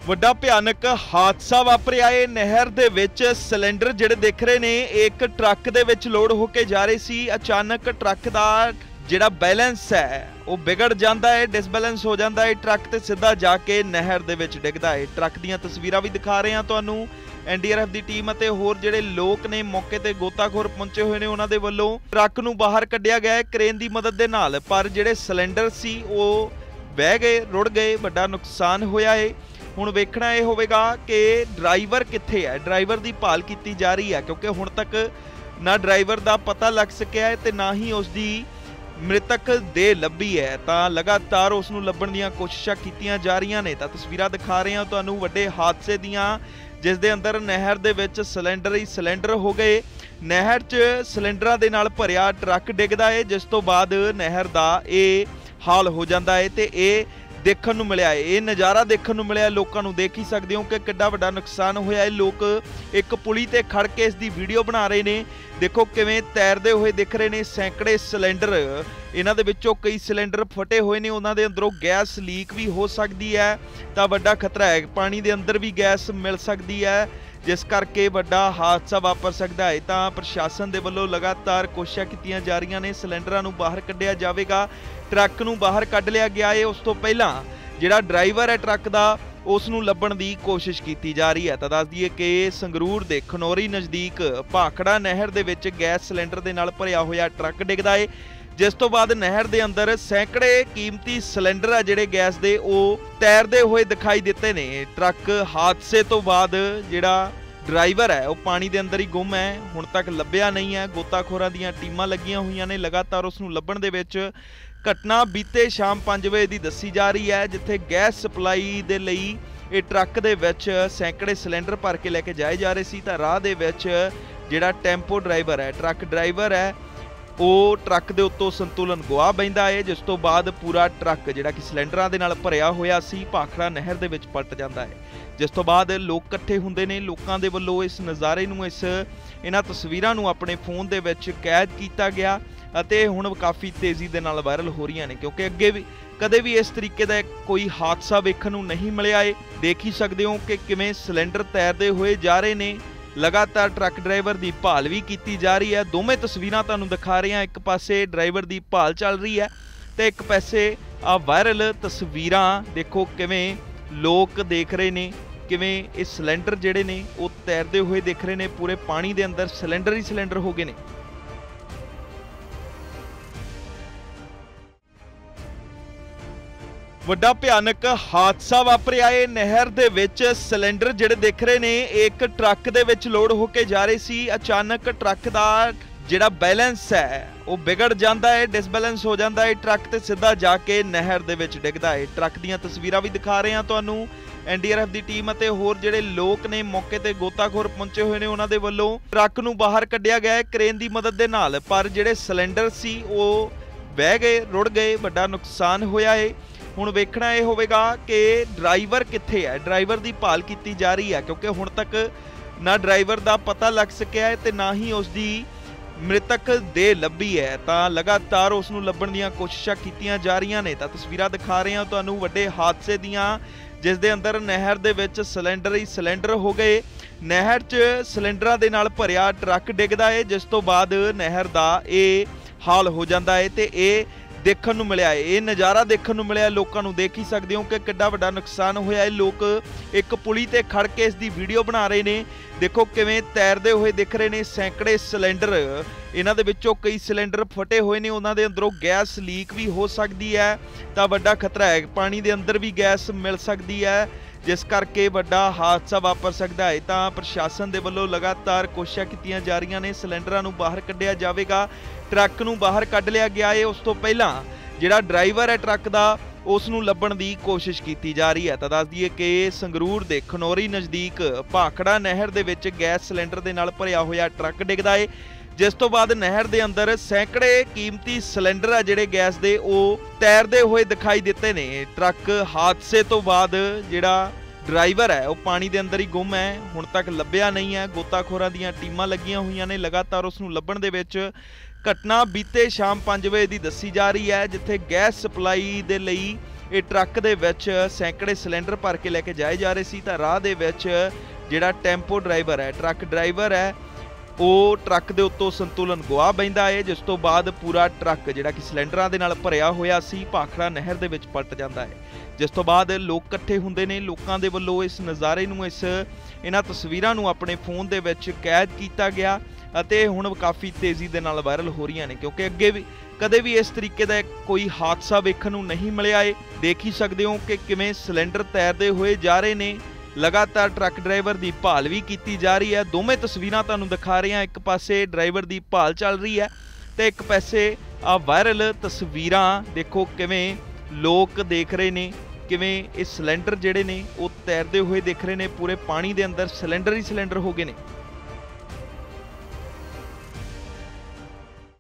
ਵੱਡਾ ਭਿਆਨਕ ਹਾਦਸਾ ਵਾਪਰਿਆ ਏ। ਨਹਿਰ ਦੇ ਵਿੱਚ ਸਿਲੰਡਰ ਜਿਹੜੇ ਦਿਖ ਰਹੇ ਨੇ ਇੱਕ ਟਰੱਕ ਦੇ ਵਿੱਚ ਲੋਡ ਹੋ ਕੇ ਜਾ ਰਹੇ ਸੀ। ਅਚਾਨਕ ਟਰੱਕ ਦਾ ਜਿਹੜਾ ਬੈਲੈਂਸ ਹੈ ਉਹ ਵਿਗੜ ਜਾਂਦਾ ਹੈ, ਡਿਸਬੈਲੈਂਸ ਹੋ ਜਾਂਦਾ ਹੈ। ਟਰੱਕ ਤੇ ਸਿੱਧਾ ਜਾ ਕੇ ਨਹਿਰ ਦੇ ਵਿੱਚ ਡਿੱਗਦਾ ਹੈ। ਟਰੱਕ ਦੀਆਂ ਤਸਵੀਰਾਂ ਵੀ ਦਿਖਾ ਰਹੇ ਹਾਂ ਤੁਹਾਨੂੰ। NDRF ਦੀ ਟੀਮ ਅਤੇ ਹੋਰ ਜਿਹੜੇ ਲੋਕ ਨੇ ਮੌਕੇ ਤੇ ਗੋਤਾਖੋਰ ਪਹੁੰਚੇ ਹੋਏ ਨੇ, ਉਹਨਾਂ ਦੇ ਵੱਲੋਂ ਟਰੱਕ ਨੂੰ ਬਾਹਰ ਕੱਢਿਆ ਗਿਆ ਹੈ ਕ੍ਰੇਨ ਦੀ ਮਦਦ ਦੇ ਨਾਲ। ਪਰ ਜਿਹੜੇ ਸਿਲੰਡਰ ਸੀ ਉਹ ਵਹਿ ਗਏ, ਰੁੜ ਗਏ, ਵੱਡਾ ਨੁਕਸਾਨ ਹੋਇਆ ਹੈ। ਹੁਣ ਵੇਖਣਾ ਇਹ ਹੋਵੇਗਾ ਕਿ ਡਰਾਈਵਰ ਕਿੱਥੇ ਹੈ। ਡਰਾਈਵਰ ਦੀ ਭਾਲ ਕੀਤੀ ਜਾ ਰਹੀ ਹੈ ਕਿਉਂਕਿ ਹੁਣ ਤੱਕ ਨਾ ਡਰਾਈਵਰ ਦਾ ਪਤਾ ਲੱਗ ਸਕਿਆ ਹੈ ਤੇ ਨਾ ਹੀ ਉਸ ਦੀ ਮ੍ਰਿਤਕ ਦੇਹ ਲੱਭੀ ਹੈ। ਤਾਂ ਲਗਾਤਾਰ ਉਸ ਨੂੰ ਲੱਭਣ ਦੀਆਂ ਕੋਸ਼ਿਸ਼ਾਂ ਕੀਤੀਆਂ ਜਾ ਰਹੀਆਂ ਨੇ। ਤਾਂ ਤਸਵੀਰਾਂ ਦਿਖਾ ਰਹੇ ਹਾਂ ਤੁਹਾਨੂੰ ਵੱਡੇ ਹਾਦਸੇ ਦੀਆਂ, ਜਿਸ ਦੇ ਅੰਦਰ ਨਹਿਰ ਦੇ ਵਿੱਚ ਸਿਲੰਡਰ ਹੀ ਸਿਲੰਡਰ ਹੋ ਗਏ। ਨਹਿਰ 'ਚ ਸਿਲੰਡਰਾਂ ਦੇ ਨਾਲ ਭਰਿਆ ਟਰੱਕ ਡਿੱਗਦਾ ਹੈ, ਜਿਸ ਤੋਂ ਬਾਅਦ ਨਹਿਰ ਦਾ ਇਹ ਹਾਲ ਹੋ ਜਾਂਦਾ ਹੈ ਤੇ ਇਹ ਦੇਖਣ ਨੂੰ ਮਿਲਿਆ ਹੈ। ਇਹ ਨਜ਼ਾਰਾ ਦੇਖਣ ਨੂੰ ਮਿਲਿਆ ਲੋਕਾਂ ਨੂੰ। ਦੇਖ ਹੀ ਸਕਦੇ ਹੋ ਕਿ ਕਿੰਨਾ ਵੱਡਾ ਨੁਕਸਾਨ ਹੋਇਆ ਹੈ। ਲੋਕ ਇੱਕ ਪੁਲੀ ਤੇ ਖੜ ਕੇ ਇਸ ਦੀ ਵੀਡੀਓ ਬਣਾ ਰਹੇ ਨੇ। ਦੇਖੋ ਕਿਵੇਂ ਤੈਰਦੇ ਹੋਏ ਦਿਖ ਰਹੇ ਨੇ ਸੈਂਕੜੇ ਸਿਲੰਡਰ। ਇਹਨਾਂ ਦੇ ਵਿੱਚੋਂ ਕਈ ਸਿਲੰਡਰ ਫਟੇ ਹੋਏ ਨੇ, ਉਹਨਾਂ ਦੇ ਅੰਦਰੋਂ ਗੈਸ ਲੀਕ ਵੀ ਹੋ ਸਕਦੀ ਹੈ। ਤਾਂ ਵੱਡਾ ਖਤਰਾ ਹੈ, ਪਾਣੀ ਦੇ ਅੰਦਰ ਵੀ ਗੈਸ ਮਿਲ ਸਕਦੀ ਹੈ, ਜਿਸ ਕਰਕੇ ਵੱਡਾ ਹਾਦਸਾ ਵਾਪਰ ਸਕਦਾ ਹੈ। ਤਾਂ ਪ੍ਰਸ਼ਾਸਨ ਦੇ ਵੱਲੋਂ ਲਗਾਤਾਰ ਕੋਸ਼ਿਸ਼ਾਂ ਕੀਤੀਆਂ ਜਾ ਰਹੀਆਂ ਨੇ। ਸਿਲੰਡਰਾਂ ਨੂੰ ਬਾਹਰ ਕੱਢਿਆ ਜਾਵੇਗਾ, ਟਰੱਕ ਨੂੰ ਬਾਹਰ ਕੱਢ ਲਿਆ ਗਿਆ ਹੈ। ਉਸ ਤੋਂ ਪਹਿਲਾਂ ਜਿਹੜਾ ਡਰਾਈਵਰ ਹੈ ਟਰੱਕ ਦਾ, ਉਸ ਨੂੰ ਲੱਭਣ ਦੀ ਕੋਸ਼ਿਸ਼ ਕੀਤੀ ਜਾ ਰਹੀ ਹੈ। ਤਾਂ ਦੱਸ ਦਈਏ ਕਿ ਸੰਗਰੂਰ ਦੇ ਖਨੌਰੀ ਨਜ਼ਦੀਕ ਭਾਖੜਾ ਨਹਿਰ ਦੇ ਵਿੱਚ ਗੈਸ ਸਿਲੰਡਰ ਦੇ ਨਾਲ ਭਰਿਆ ਹੋਇਆ ਟਰੱਕ ਡਿੱਗਦਾ ਹੈ, ਜਿਸ ਤੋਂ ਬਾਅਦ ਨਹਿਰ ਦੇ ਅੰਦਰ ਸੈਂਕੜੇ ਕੀਮਤੀ ਸਿਲੰਡਰ ਆ ਜਿਹੜੇ ਗੈਸ ਦੇ ਉਹ ਤੈਰਦੇ ਹੋਏ ਦਿਖਾਈ ਦਿੱਤੇ ਨੇ। ਟਰੱਕ ਹਾਦਸੇ ਤੋਂ ਬਾਅਦ ਜਿਹੜਾ ਡਰਾਈਵਰ ਹੈ ਉਹ ਪਾਣੀ ਦੇ ਅੰਦਰ ਹੀ ਗੁੰਮ ਹੈ, ਹੁਣ ਤੱਕ ਲੱਭਿਆ ਨਹੀਂ ਹੈ। ਗੋਤਾਖੋਰਾਂ ਦੀਆਂ ਟੀਮਾਂ ਲੱਗੀਆਂ ਹੋਈਆਂ ਨੇ ਲਗਾਤਾਰ ਉਸ ਨੂੰ ਲੱਭਣ ਦੇ ਵਿੱਚ। ਘਟਨਾ ਬੀਤੇ ਸ਼ਾਮ 5 ਵਜੇ ਦੀ ਦੱਸੀ ਜਾ ਰਹੀ ਹੈ, ਜਿੱਥੇ ਗੈਸ ਸਪਲਾਈ ਦੇ ਲਈ ਇਹ ਟਰੱਕ ਦੇ ਵਿੱਚ ਸੈਂਕੜੇ ਸਿਲੰਡਰ ਭਰ ਕੇ ਲੈ ਕੇ ਜਾਏ ਜਾ ਰਹੇ ਸੀ। ਤਾਂ ਰਾਹ ਦੇ ਵਿੱਚ ਜਿਹੜਾ ਟੈਂਪੋ ਡਰਾਈਵਰ ਹੈ, ਟਰੱਕ ਡਰਾਈਵਰ ਹੈ, ਉਹ ਟਰੱਕ ਦੇ ਉੱਤੋਂ ਸੰਤੁਲਨ ਗੁਆ ਬੈਂਦਾ ਹੈ, ਜਿਸ ਤੋਂ ਬਾਅਦ ਪੂਰਾ ਟਰੱਕ ਜਿਹੜਾ ਕਿ ਸਿਲੰਡਰਾਂ ਦੇ ਨਾਲ ਭਰਿਆ ਹੋਇਆ ਸੀ ਭਾਖੜਾ ਨਹਿਰ ਦੇ ਵਿੱਚ ਪਲਟ ਜਾਂਦਾ ਹੈ। ਜਿਸ ਤੋਂ ਬਾਅਦ ਲੋਕ ਇਕੱਠੇ ਹੁੰਦੇ ਨੇ। ਲੋਕਾਂ ਦੇ ਵੱਲੋਂ ਇਸ ਨਜ਼ਾਰੇ ਨੂੰ, ਇਹਨਾਂ ਤਸਵੀਰਾਂ ਨੂੰ ਆਪਣੇ ਫੋਨ ਦੇ ਵਿੱਚ ਕੈਦ ਕੀਤਾ ਗਿਆ ਅਤੇ ਹੁਣ ਕਾਫੀ ਤੇਜ਼ੀ ਦੇ ਨਾਲ ਵਾਇਰਲ ਹੋ ਰਹੀਆਂ ਨੇ, ਕਿਉਂਕਿ ਅੱਗੇ ਵੀ ਕਦੇ ਵੀ ਇਸ ਤਰੀਕੇ ਦਾ ਕੋਈ ਹਾਦਸਾ ਵੇਖਣ ਨੂੰ ਨਹੀਂ ਮਿਲਿਆ ਏ। ਦੇਖ ਹੀ ਸਕਦੇ ਹੋ ਕਿ ਕਿਵੇਂ ਸਿਲੰਡਰ ਤੈਰਦੇ ਹੋਏ ਜਾ ਰਹੇ ਨੇ। ਲਗਾਤਾਰ ਟਰੱਕ ਡਰਾਈਵਰ ਦੀ ਭਾਲ ਵੀ ਕੀਤੀ ਜਾ ਰਹੀ ਹੈ। ਦੋਵੇਂ ਤਸਵੀਰਾਂ ਤੁਹਾਨੂੰ ਦਿਖਾ ਰਹੇ ਹਾਂ। ਇੱਕ ਪਾਸੇ ਡਰਾਈਵਰ ਦੀ ਭਾਲ ਚੱਲ ਰਹੀ ਹੈ ਤੇ ਇੱਕ ਪਾਸੇ ਆ ਵਾਇਰਲ ਤਸਵੀਰਾਂ। ਦੇਖੋ ਕਿਵੇਂ ਲੋਕ ਦੇਖ ਰਹੇ ਨੇ, ਕਿਵੇਂ ਇਹ ਸਿਲੰਡਰ ਜਿਹੜੇ ਨੇ ਉਹ ਤੈਰਦੇ ਹੋਏ ਦਿਖ ਰਹੇ ਨੇ। ਪੂਰੇ ਪਾਣੀ ਦੇ ਅੰਦਰ ਸਿਲੰਡਰ ਹੀ ਸਿਲੰਡਰ ਹੋ ਗਏ ਨੇ। ਵੱਡਾ ਭਿਆਨਕ ਹਾਦਸਾ ਵਾਪਰਿਆ ਏ। ਨਹਿਰ ਦੇ ਵਿੱਚ ਸਿਲੰਡਰ ਜਿਹੜੇ ਦਿਖ ਰਹੇ ਨੇ ਇੱਕ ਟਰੱਕ ਦੇ ਵਿੱਚ ਲੋਡ ਹੋ ਕੇ ਜਾ ਰਹੇ ਸੀ। ਅਚਾਨਕ ਟਰੱਕ ਦਾ ਜਿਹੜਾ ਬੈਲੈਂਸ ਹੈ ਉਹ ਵਿਗੜ ਜਾਂਦਾ ਹੈ, ਡਿਸਬੈਲੈਂਸ ਹੋ ਜਾਂਦਾ ਹੈ। ਟਰੱਕ ਤੇ ਸਿੱਧਾ ਜਾ ਕੇ ਨਹਿਰ ਦੇ ਵਿੱਚ ਡਿੱਗਦਾ ਹੈ। ਟਰੱਕ ਦੀਆਂ ਤਸਵੀਰਾਂ ਵੀ ਦਿਖਾ ਰਹੇ ਹਾਂ ਤੁਹਾਨੂੰ। NDRF ਦੀ ਟੀਮ ਅਤੇ ਹੋਰ ਜਿਹੜੇ ਲੋਕ ਨੇ ਮੌਕੇ ਤੇ ਗੋਤਾਖੋਰ ਪਹੁੰਚੇ ਹੋਏ ਨੇ, ਉਹਨਾਂ ਦੇ ਵੱਲੋਂ ਟਰੱਕ ਨੂੰ ਬਾਹਰ ਕੱਢਿਆ ਗਿਆ ਹੈ ਕ੍ਰੇਨ ਦੀ ਮਦਦ ਦੇ ਨਾਲ। ਪਰ ਜਿਹੜੇ ਸਿਲੰਡਰ ਸੀ ਉਹ ਵਹਿ ਗਏ, ਰੁੜ ਗਏ, ਵੱਡਾ ਨੁਕਸਾਨ ਹੋਇਆ ਹੈ। ਹੁਣ ਵੇਖਣਾ ਇਹ ਹੋਵੇਗਾ ਕਿ ਡਰਾਈਵਰ ਕਿੱਥੇ ਹੈ। ਡਰਾਈਵਰ ਦੀ ਭਾਲ ਕੀਤੀ ਜਾ ਰਹੀ ਹੈ ਕਿਉਂਕਿ ਹੁਣ ਤੱਕ ਨਾ ਡਰਾਈਵਰ ਦਾ ਪਤਾ ਲੱਗ ਸਕਿਆ ਹੈ ਤੇ ਨਾ ਹੀ ਉਸ ਦੀ ਮ੍ਰਿਤਕ ਦੇਹ ਲੱਭੀ ਹੈ। ਤਾਂ ਲਗਾਤਾਰ ਉਸ ਨੂੰ ਲੱਭਣ ਦੀਆਂ ਕੋਸ਼ਿਸ਼ਾਂ ਕੀਤੀਆਂ ਜਾ ਰਹੀਆਂ ਨੇ। ਤਾਂ ਤਸਵੀਰਾਂ ਦਿਖਾ ਰਹੇ ਹਾਂ ਤੁਹਾਨੂੰ ਵੱਡੇ ਹਾਦਸੇ ਦੀਆਂ, ਜਿਸ ਦੇ ਅੰਦਰ ਨਹਿਰ ਦੇ ਵਿੱਚ ਸਿਲੰਡਰ ਹੀ ਸਿਲੰਡਰ ਹੋ ਗਏ। ਨਹਿਰ 'ਚ ਸਿਲੰਡਰਾਂ ਦੇ ਨਾਲ ਭਰਿਆ ਟਰੱਕ ਡਿੱਗਦਾ ਹੈ, ਜਿਸ ਤੋਂ ਬਾਅਦ ਨਹਿਰ ਦਾ ਇਹ ਹਾਲ ਹੋ ਜਾਂਦਾ ਹੈ ਤੇ ਇਹ ਦੇਖਣ ਨੂੰ ਮਿਲਿਆ ਹੈ। ਇਹ ਨਜ਼ਾਰਾ ਦੇਖਣ ਨੂੰ ਮਿਲਿਆ ਲੋਕਾਂ ਨੂੰ। ਦੇਖ ਹੀ ਸਕਦੇ ਹੋ ਕਿ ਕਿੰਨਾ ਵੱਡਾ ਨੁਕਸਾਨ ਹੋਇਆ ਹੈ। ਲੋਕ ਇੱਕ ਪੁਲੀ ਤੇ ਖੜ ਕੇ ਇਸ ਦੀ ਵੀਡੀਓ ਬਣਾ ਰਹੇ ਨੇ। ਦੇਖੋ ਕਿਵੇਂ ਤੈਰਦੇ ਹੋਏ ਦਿਖ ਰਹੇ ਨੇ ਸੈਂਕੜੇ ਸਿਲੰਡਰ। ਇਹਨਾਂ ਦੇ ਵਿੱਚੋਂ ਕਈ ਸਿਲੰਡਰ ਫਟੇ ਹੋਏ ਨੇ, ਉਹਨਾਂ ਦੇ ਅੰਦਰੋਂ ਗੈਸ ਲੀਕ ਵੀ ਹੋ ਸਕਦੀ ਹੈ। ਤਾਂ ਵੱਡਾ ਖਤਰਾ ਹੈ, ਪਾਣੀ ਦੇ ਅੰਦਰ ਵੀ ਗੈਸ ਮਿਲ ਸਕਦੀ ਹੈ, ਜਿਸ ਕਰਕੇ ਵੱਡਾ ਹਾਦਸਾ ਵਾਪਰ ਸਕਦਾ ਹੈ। ਤਾਂ ਪ੍ਰਸ਼ਾਸਨ ਦੇ ਵੱਲੋਂ ਲਗਾਤਾਰ ਕੋਸ਼ਿਸ਼ਾਂ ਕੀਤੀਆਂ ਜਾ ਰਹੀਆਂ ਨੇ। ਸਿਲੰਡਰਾਂ ਨੂੰ ਬਾਹਰ ਕੱਢਿਆ ਜਾਵੇਗਾ, ਟਰੱਕ ਨੂੰ ਬਾਹਰ ਕੱਢ ਲਿਆ ਗਿਆ ਹੈ। ਉਸ ਤੋਂ ਪਹਿਲਾਂ ਜਿਹੜਾ ਡਰਾਈਵਰ ਹੈ ਟਰੱਕ ਦਾ, ਉਸ ਨੂੰ ਲੱਭਣ ਦੀ ਕੋਸ਼ਿਸ਼ ਕੀਤੀ ਜਾ ਰਹੀ ਹੈ। ਤਾਂ ਦੱਸ ਦਈਏ ਕਿ ਸੰਗਰੂਰ ਦੇ ਖਨੌਰੀ ਨਜ਼ਦੀਕ ਭਾਖੜਾ ਨਹਿਰ ਦੇ ਵਿੱਚ ਗੈਸ ਸਿਲੰਡਰ ਦੇ ਨਾਲ ਭਰਿਆ ਹੋਇਆ ਟਰੱਕ ਡਿੱਗਦਾ ਹੈ, ਜਿਸ ਤੋਂ ਬਾਅਦ ਨਹਿਰ ਦੇ ਅੰਦਰ ਸੈਂਕੜੇ ਕੀਮਤੀ ਸਿਲੰਡਰ ਆ ਜਿਹੜੇ ਗੈਸ ਦੇ ਉਹ ਤੈਰਦੇ ਹੋਏ ਦਿਖਾਈ ਦਿੱਤੇ ਨੇ। ਟਰੱਕ ਹਾਦਸੇ ਤੋਂ ਬਾਅਦ ਜਿਹੜਾ ਡਰਾਈਵਰ ਹੈ ਉਹ ਪਾਣੀ ਦੇ ਅੰਦਰ ਹੀ ਗੁੰਮ ਹੈ, ਹੁਣ ਤੱਕ ਲੱਭਿਆ ਨਹੀਂ ਹੈ। ਗੋਤਾਖੋਰਾਂ ਦੀਆਂ ਟੀਮਾਂ ਲੱਗੀਆਂ ਹੋਈਆਂ ਨੇ ਲਗਾਤਾਰ ਉਸ ਨੂੰ ਲੱਭਣ ਦੇ ਵਿੱਚ। ਘਟਨਾ ਬੀਤੇ ਸ਼ਾਮ 5 ਵਜੇ ਦੀ ਦੱਸੀ ਜਾ ਰਹੀ ਹੈ, ਜਿੱਥੇ ਗੈਸ ਸਪਲਾਈ ਦੇ ਲਈ ਇਹ ਟਰੱਕ ਦੇ ਵਿੱਚ ਸੈਂਕੜੇ ਸਿਲੰਡਰ ਭਰ ਕੇ ਲੈ ਕੇ ਜਾਏ ਜਾ ਰਹੇ ਸੀ ਤਾਂ ਰਾਹ ਦੇ ਵਿੱਚ ਜਿਹੜਾ ਟੈਂਪੋ ਡਰਾਈਵਰ ਹੈ, ਟਰੱਕ ਡਰਾਈਵਰ ਹੈ, ਉਹ ਟਰੱਕ ਦੇ ਉੱਤੋਂ ਸੰਤੁਲਨ ਗੁਆ ਬੈਂਦਾ ਹੈ, ਜਿਸ ਤੋਂ ਬਾਅਦ ਪੂਰਾ ਟਰੱਕ ਜਿਹੜਾ ਕਿ ਸਿਲੰਡਰਾਂ ਦੇ ਨਾਲ ਭਰਿਆ ਹੋਇਆ ਸੀ ਭਾਖੜਾ ਨਹਿਰ ਦੇ ਵਿੱਚ ਪਲਟ ਜਾਂਦਾ ਹੈ। ਜਿਸ ਤੋਂ ਬਾਅਦ ਲੋਕ ਇਕੱਠੇ ਹੁੰਦੇ ਨੇ। ਲੋਕਾਂ ਦੇ ਵੱਲੋਂ ਇਸ ਨਜ਼ਾਰੇ ਨੂੰ, ਇਹਨਾਂ ਤਸਵੀਰਾਂ ਨੂੰ ਆਪਣੇ ਫੋਨ ਦੇ ਵਿੱਚ ਕੈਦ ਕੀਤਾ ਗਿਆ ਅਤੇ ਹੁਣ ਕਾਫੀ ਤੇਜ਼ੀ ਦੇ ਨਾਲ ਵਾਇਰਲ ਹੋ ਰਹੀਆਂ ਨੇ, ਕਿਉਂਕਿ ਅੱਗੇ ਵੀ ਕਦੇ ਵੀ ਇਸ ਤਰੀਕੇ ਦਾ ਕੋਈ ਹਾਦਸਾ ਵੇਖਣ ਨੂੰ ਨਹੀਂ ਮਿਲਿਆ ਏ। ਦੇਖ ਹੀ ਸਕਦੇ ਹੋ ਕਿ ਕਿਵੇਂ ਸਿਲੰਡਰ ਤੈਰਦੇ ਹੋਏ ਜਾ ਰਹੇ ਨੇ। ਲਗਾਤਾਰ ਟਰੱਕ ਡਰਾਈਵਰ ਦੀ ਭਾਲ ਵੀ ਕੀਤੀ ਜਾ ਰਹੀ ਹੈ। ਦੋਵੇਂ ਤਸਵੀਰਾਂ ਤੁਹਾਨੂੰ ਦਿਖਾ ਰਹੇ ਹਾਂ, ਇੱਕ ਪਾਸੇ ਡਰਾਈਵਰ ਦੀ ਭਾਲ ਚੱਲ ਰਹੀ ਹੈ ਤੇ ਇੱਕ ਪਾਸੇ ਆ ਵਾਇਰਲ ਤਸਵੀਰਾਂ ਦੇਖੋ ਕਿਵੇਂ ਲੋਕ ਦੇਖ ਰਹੇ ਨੇ, ਕਿਵੇਂ ਇਹ ਸਿਲੰਡਰ ਜਿਹੜੇ ਨੇ ਉਹ ਤੈਰਦੇ ਹੋਏ ਦਿਖ ਰਹੇ ਨੇ। ਪੂਰੇ ਪਾਣੀ ਦੇ ਅੰਦਰ ਸਿਲੰਡਰ ਹੀ ਸਿਲੰਡਰ ਹੋ ਗਏ ਨੇ।